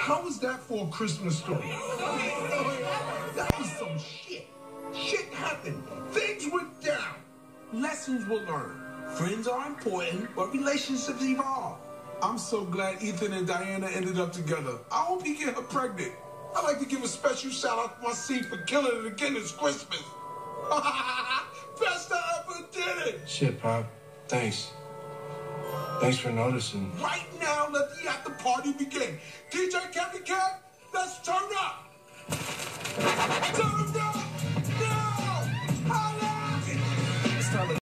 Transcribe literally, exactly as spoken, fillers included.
How was that for a Christmas story? That was some shit. Shit happened. Things went down. Lessons were learned. Friends are important, but relationships evolve. I'm so glad Ethan and Diana ended up together. I hope he get her pregnant. I'd like to give a special shout out to my scene for killing it again this Christmas. Best I ever did it. Shit, Pop. Thanks. Thanks for noticing. Right now, let the after party begin. D J Kevin Kev, let's turn up. Turn up.